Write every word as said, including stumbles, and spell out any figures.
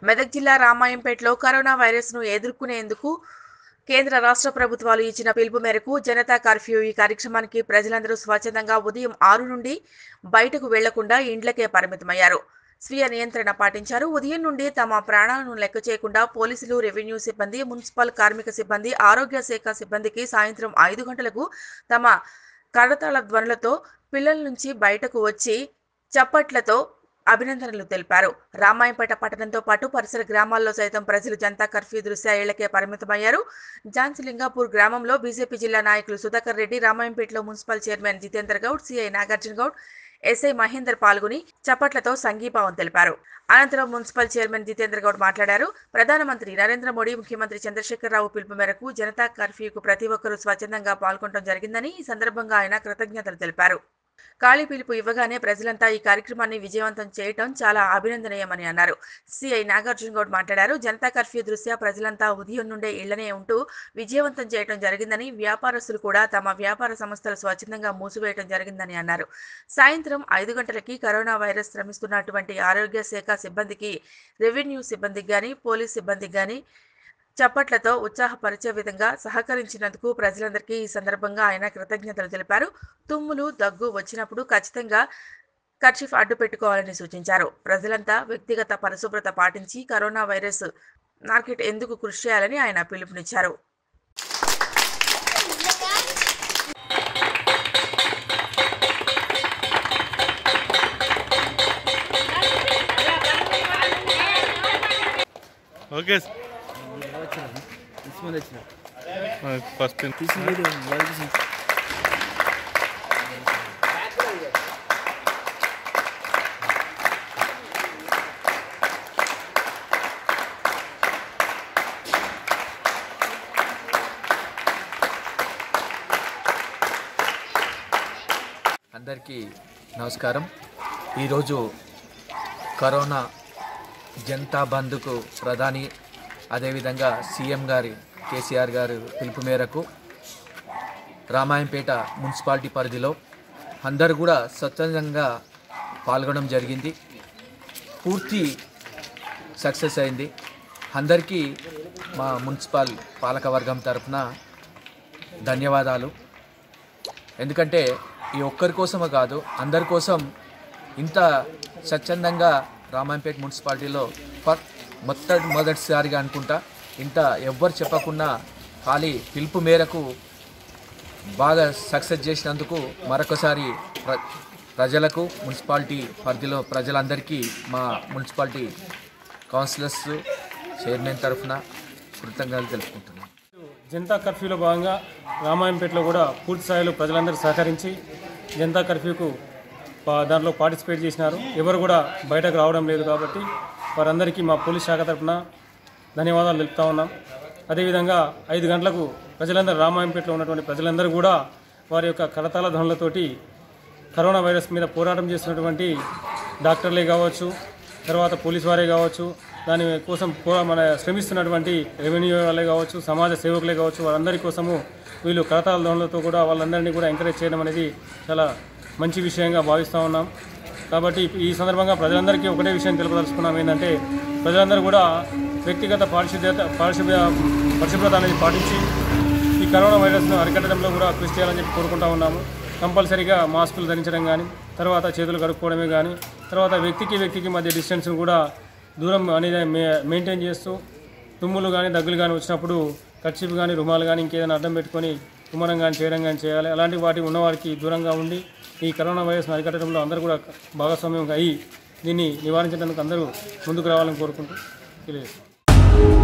మెదక్ జిల్లా రామాయంపేటలో కరోనా వైరస్ను ఎదుర్కొనేందుకు కేంద్ర రాష్ట్ర ప్రభుత్వాలు ఇచ్చిన పిలుపు మేరకు జనతా కర్ఫ్యూ ఈ కార్యక్రమానికి ప్రజలందరూ స్వచ్ఛందంగా ఉదయం ఆరు నుండి బయటకు వెళ్లకుండా ఇండ్లకే పరిమితమయ్యారు. స్వీయ నియంత్రణ పాటించారు. ఉదయం నుండి తమ ప్రాణాలను లెక్క చేయకుండా పోలీసులు, రెవెన్యూ సిబ్బంది, మున్సిపల్ కార్మిక సిబ్బంది, ఆరోగ్య శాఖ సిబ్బందికి సాయంత్రం ఐదు గంటలకు తమ కరతాళ ధ్వనులతో పిల్లల నుంచి బయటకు వచ్చి చప్పట్లతో అభినందనలు తెలిపారు. రామాయంపేట పట్టణంతో పాటు పరిసర గ్రామాల్లో సైతం ప్రజలు జనతా కర్ఫ్యూ దృష్ట్యా ఇళ్లకే పరిమితమయ్యారు. జాన్సలింగాపూర్ గ్రామంలో బీజేపీ జిల్లా నాయకులు సుధాకర్ రెడ్డి, రామాయంపేటలో municipal chairman Jitender Goud, CI Nagarjuna Goud, SI Mahender పాల్గొని చప్పట్లతో సంఘీభావం తెలిపారు. అనంతరం మున్సిపల్ చైర్మన్ జితేందర్ గౌడ్ మాట్లాడారు. ప్రధానమంత్రి నరేంద్ర మోడీ, ముఖ్యమంత్రి చంద్రశేఖర్ రావు పిలుపు మేరకు జనతా కర్ఫ్యూకు ప్రతి ఒక్కరూ స్వచ్ఛందంగా పాల్గొనడం జరిగిందని ఈ సందర్భంగా ఆయన కృతజ్ఞతలు తెలిపారు. ఖాళీ పిలుపు ఇవ్వగానే ప్రజలంతా ఈ కార్యక్రమాన్ని విజయవంతం చేయడం చాలా అభినందనీయమని అన్నారు. సిఐ నాగార్జున గౌడ్ మాట్లాడారు. జనతా కర్ఫ్యూ దృష్ట్యా ప్రజలంతా ఉదయం నుండే ఇళ్లనే ఉంటూ విజయవంతం చేయడం జరిగిందని, వ్యాపారస్తులు కూడా తమ వ్యాపార సంస్థలు స్వచ్ఛందంగా మూసివేయడం జరిగిందని అన్నారు. సాయంత్రం ఐదు గంటలకి కరోనా వైరస్ శ్రమిస్తున్నటువంటి ఆరోగ్య శాఖ సిబ్బందికి, రెవెన్యూ సిబ్బందికి గాని, పోలీస్ సిబ్బందికి గాని చప్పట్లతో ఉత్సాహపరిచే విధంగా సహకరించినందుకు ప్రజలందరికీ ఈ సందర్భంగా ఆయన కృతజ్ఞతలు తెలిపారు. తుమ్ములు, దగ్గు వచ్చినప్పుడు ఖచ్చితంగా కర్చీఫ్ అడ్డు పెట్టుకోవాలని సూచించారు. ప్రజలంతా వ్యక్తిగత పరిశుభ్రత పాటించి కరోనా వైరస్ మార్కెట్ ఎందుకు కృషి చేయాలని ఆయన పిలుపునిచ్చారు. ఓకే ఫస్ట్ అందరికీ నమస్కారం. ఈరోజు కరోనా జనతా బంద్కు ప్రధాని, అదేవిధంగా సీఎం గారి కేసీఆర్ గారు పిలుపు మేరకు రామాయంపేట మున్సిపాలిటీ పరిధిలో అందరూ కూడా స్వచ్ఛందంగా పాల్గొనడం జరిగింది. పూర్తి సక్సెస్ అయింది. అందరికీ మా మున్సిపల్ పాలకవర్గం తరఫున ధన్యవాదాలు. ఎందుకంటే ఈ ఒక్కరి కోసమే కాదు, అందరి కోసం ఇంత స్వచ్ఛందంగా రామాయంపేట మున్సిపాలిటీలో ఫర్ మొత్తం మొదటిసారిగా అనుకుంటా ఇంత ఎవ్వరు చెప్పకుండా ఖాళీ పిలుపు మేరకు బాగా సక్సెస్ చేసినందుకు మరొకసారి ప్ర ప్రజలకు మున్సిపాలిటీ పరిధిలో ప్రజలందరికీ మా మున్సిపాలిటీ కౌన్సిలర్స్, చైర్మన్ తరఫున కృతజ్ఞతలు తెలుపుకుంటున్నాం. జనతా కర్ఫ్యూలో భాగంగా రామాయంపేటలో కూడా పూర్తి స్థాయిలో ప్రజలందరూ సహకరించి జనతా కర్ఫ్యూకు దాంట్లో పార్టిసిపేట్ చేసినారు. ఎవరు కూడా బయటకు రావడం లేదు కాబట్టి వారందరికీ మా పోలీస్ శాఖ తరఫున ధన్యవాదాలు తెలుపుతా ఉన్నాం. అదేవిధంగా ఐదు గంటలకు ప్రజలందరూ రామాయంపేటలో ఉన్నటువంటి ప్రజలందరూ కూడా వారి యొక్క కరతాళ ధ్వనులతోటి కరోనా వైరస్ మీద పోరాటం చేస్తున్నటువంటి డాక్టర్లే కావచ్చు, తర్వాత పోలీసు వారే కావచ్చు, దాని కోసం మన శ్రమిస్తున్నటువంటి రెవెన్యూ వాళ్ళే కావచ్చు, సమాజ సేవకులే కావచ్చు, వారందరి కోసము వీళ్ళు కరతాళ ధ్వనులతో కూడా వాళ్ళందరినీ కూడా ఎంకరేజ్ చేయడం అనేది చాలా మంచి విషయంగా భావిస్తూ ఉన్నాం. కాబట్టి ఈ సందర్భంగా ప్రజలందరికీ ఒకటే విషయం తెలుపదలుచుకున్నాం. ఏంటంటే ప్రజలందరూ కూడా వ్యక్తిగత పారిశుద్ధ్యత పారిశుభ్ర పరిశుభ్రత అనేది పాటించి ఈ కరోనా వైరస్ను అరికట్టడంలో కూడా కృషి చేయాలని చెప్పి కోరుకుంటా ఉన్నాము. కంపల్సరీగా మాస్కులు ధరించడం కానీ, తర్వాత చేతులు కడుక్కోవడమే కానీ, తర్వాత వ్యక్తికి వ్యక్తికి మధ్య డిస్టెన్స్ను కూడా దూరం అనేది మెయింటైన్ చేస్తూ తుమ్ములు కానీ, దగ్గులు కానీ వచ్చినప్పుడు కర్చీఫ్ కానీ, రుమాలు కానీ ఇంకేదైనా అడ్డం పెట్టుకొని తుమ్మడం కానీ చేయడం కానీ చేయాలి. అలాంటి వాటి ఉన్నవారికి దూరంగా ఉండి ఈ కరోనా వైరస్ను అరికట్టడంలో అందరూ కూడా భాగస్వామ్యం అయ్యి దీన్ని నివారించడానికి అందరూ ముందుకు రావాలని కోరుకుంటూ తెలియజేస్తాం.